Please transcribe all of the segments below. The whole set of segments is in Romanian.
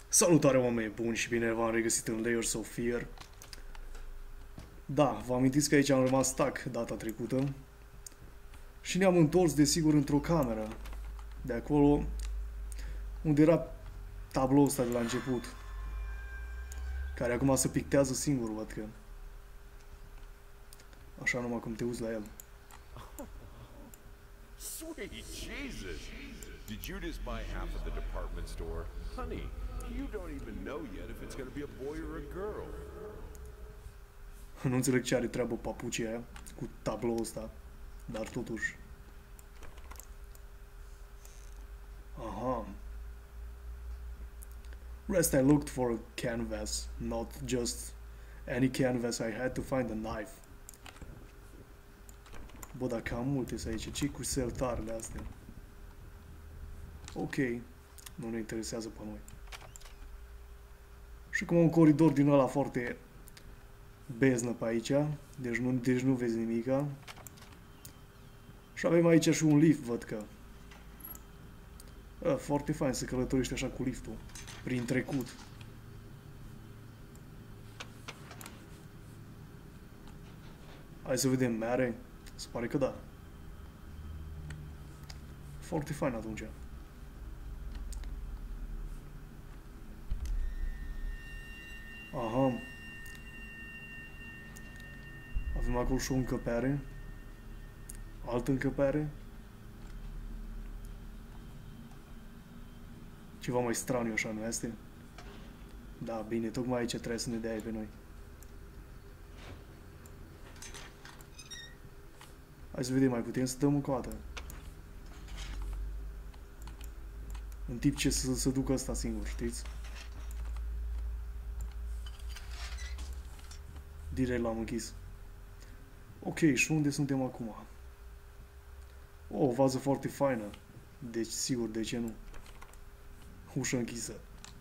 Salutare oameni buni și bine v-am regăsit în Layers of Fear. Da, vă amintiți că aici am rămas stuck data trecută și ne-am întors desigur într-o cameră de acolo unde era tabloul ăsta de la început, care acum se pictează singur, văd că. Așa numai cum te uiți la el. Sweet Jesus! Did you just buy half of the department store? Honey, you don't even know yet if it's gonna be a boy or a girl. Nu înțeleg ce are treabă papucia aia cu tabloul ăsta, dar totuși. Aha. Rest I looked for a canvas, not just any canvas, I had to find a knife. Bă, dar cam multe sunt aici. Ce cu sertarele astea? Ok. Nu ne interesează pe noi. Și cum un coridor din ăla foarte beznă pe aici. Deci nu vezi nimica. Și avem aici și un lift, văd că. Foarte fain să călătorești așa cu liftul. Prin trecut. Hai să vedem, mere. Se pare că da. Foarte fain atunci. Aha. Avem acolo și o încăpere. Altă încăpere. Ceva mai straniu așa, nu este? Da, bine, tocmai aici trebuie să ne dea pe noi. Hai să vedem, mai putem să dăm încă o dată. În timp ce să se ducă ăsta singur, știți? Direct l-am închis. Ok, și unde suntem acum? O vază foarte faină. Deci, sigur, de ce nu? Ușă închisă.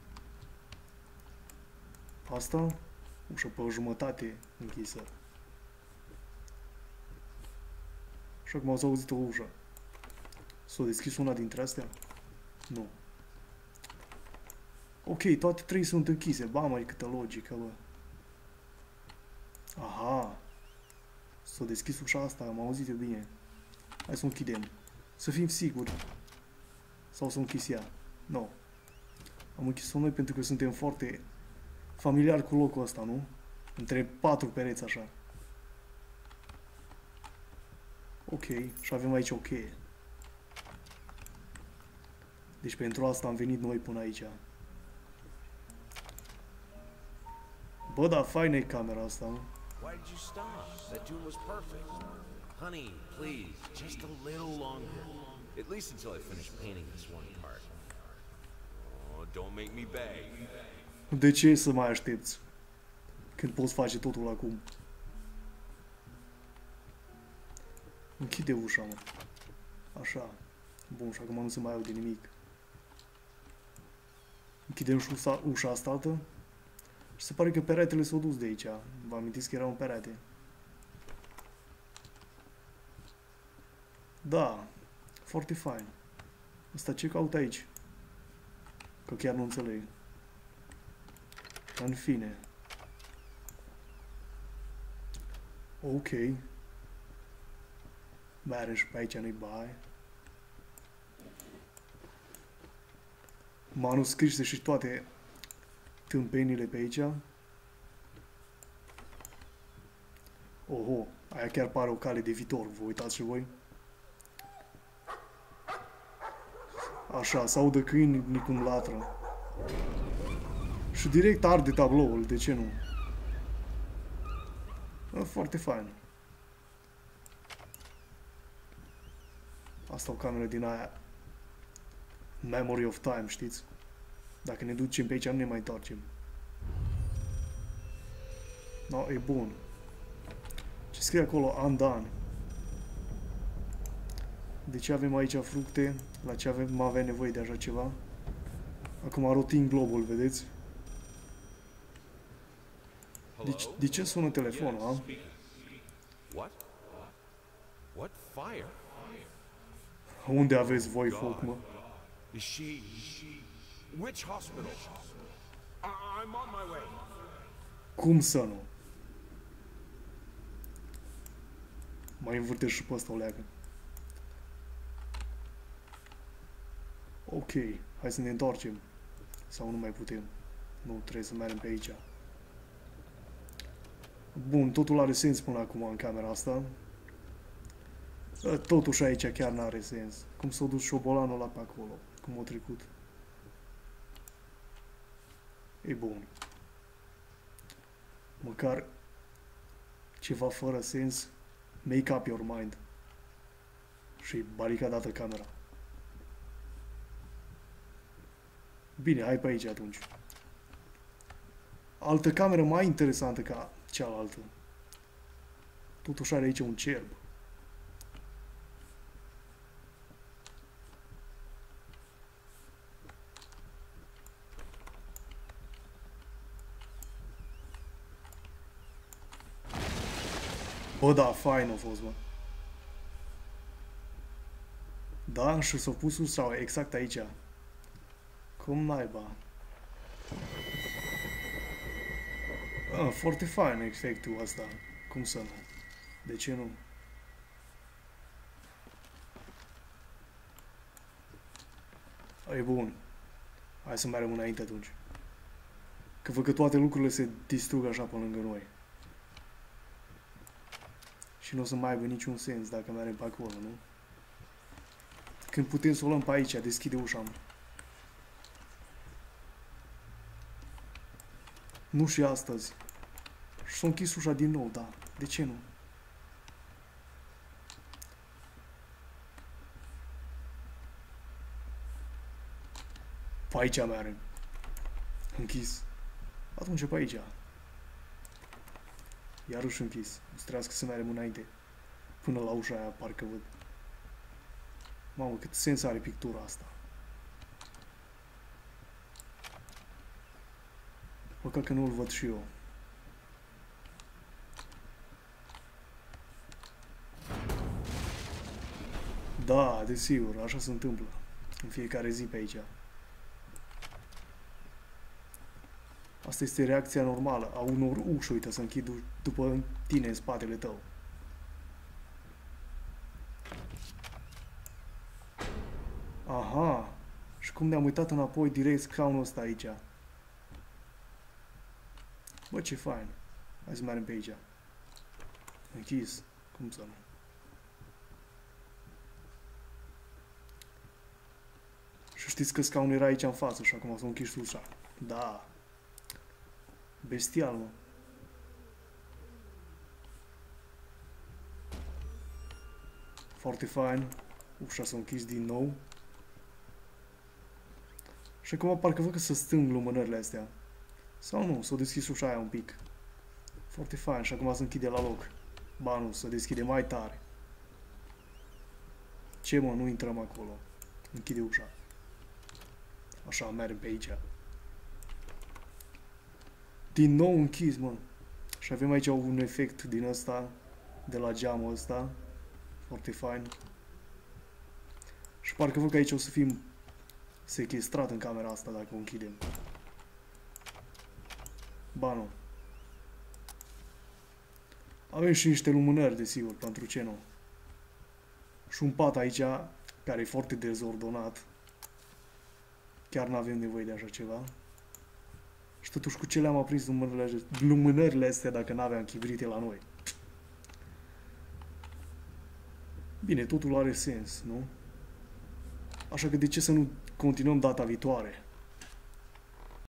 Asta? Ușă pe o jumătate închisă. Și acum ați auzit o ușă. S-a deschis una dintre astea? Nu. Ok, toate trei sunt închise. Ba, mai câtă logică, bă. Aha. S-a deschis ușa asta, am auzit eu bine. Hai să o închidem. Să fim siguri. Sau să o închis ea. Nu. Am închis-o noi pentru că suntem foarte familiari cu locul ăsta, nu? Între patru pereți așa. Ok, și avem aici o cheie. Deci pentru asta am venit noi până aici. Bă, da, faină e camera asta, nu? Why did you stop? That tune was perfect. Honey, please, just a little longer. At least until I finish painting this one part. Oh, don't make me beg. De ce să mai aștepți? Când poți face totul acum. Închide ușa, mă. Așa. Bun, și acum nu se mai aude nimic. Închidem și ușa asta altă. Și se pare că peretele s-au dus de aici. Vă amintiți că era un perete. Da. Foarte fain. Asta ce caut aici? Că chiar nu înțeleg. În fine. Ok. Mai are și pe aici nu-i baie. Manuscrise și toate tâmpenile pe aici. Oho, aia chiar pare o cale de viitor, vă uitați și voi? Așa, s-audă câini cum latră. Și direct arde tabloul, de ce nu? Foarte fain. Asta o cameră din aia Memory of Time, știți? Dacă ne ducem pe aici, nu ne mai întoarcem. No, e bun. Ce scrie acolo? Undone. De ce avem aici fructe? La ce avem nevoie de așa ceva? Acum roting globul, vedeți? De ce sună telefonul, a? What? What fire? Unde aveți voi foc, mă? Is she... Which hospital? I'm on my way. Cum să nu? Mai învârtesc și pe ăsta o leagă. Ok, hai să ne întoarcem. Sau nu mai putem. Nu, trebuie să mergem pe aici. Bun, totul are sens până acum în camera asta. Totuși aici chiar n-are sens. Cum s-a dus șobolanul ăla pe acolo? Cum a trecut? E bun. Măcar ceva fără sens. Make up your mind. Și baricadată camera. Bine, hai pe aici atunci. Altă cameră mai interesantă ca cealaltă. Totuși are aici un cerb. Bă, da, fain a fost, mă. Da, și s-a pus ușa exact aici. Cum naiba? Foarte fain efectul ăsta. Cum să nu? De ce nu? E bun. Hai să mergem înainte atunci. Că văd că toate lucrurile se distrug așa pe lângă noi. Și nu o să mai aibă niciun sens dacă mergem pe acolo, nu? Când putem să o luăm pe aici, deschide ușa. Nu și astăzi. Și s-a închis ușa din nou, da. De ce nu? Pe aici mergem. Închis. Atunci pe aici. Iarăși închis. Nu trebuiască să mergem înainte. Până la ușa aia, parcă văd. Mamă, cât sens are pictura asta. Păcat că nu-l văd și eu. Da, desigur, așa se întâmplă. În fiecare zi pe aici. Asta este reacția normală a unor uși, uite, să închid după tine în spatele tău. Aha! Și cum ne-am uitat înapoi direct scaunul ăsta aici. Bă, ce fain. Hai să mergem pe aici. Închis. Cum să nu? Și știți că scaunul era aici în față și acum s-a închis ușa. Da. Bestial, mă. Foarte fain. Ușa s-a închis din nou. Și acum parcă văd că se stâng lumânările astea. Sau nu, s-a deschis ușa aia un pic. Foarte fain și acum se închide la loc. Ba nu, se deschide mai tare. Ce mă, nu intrăm acolo. Închide ușa. Așa, mergem pe aici. Din nou închis, mă. Și avem aici un efect din ăsta, de la geamul ăsta. Foarte fain. Și parcă văd că aici o să fim sequestrat în camera asta dacă o închidem. Ba nu. Avem și niște lumânări, desigur, pentru ce nu. Și un pat aici, care e foarte dezordonat. Chiar nu avem nevoie de așa ceva. Și totuși cu ce le-am aprins lumânările astea dacă n-aveam chibrite la noi? Bine, totul are sens, nu? Așa că de ce să nu continuăm data viitoare?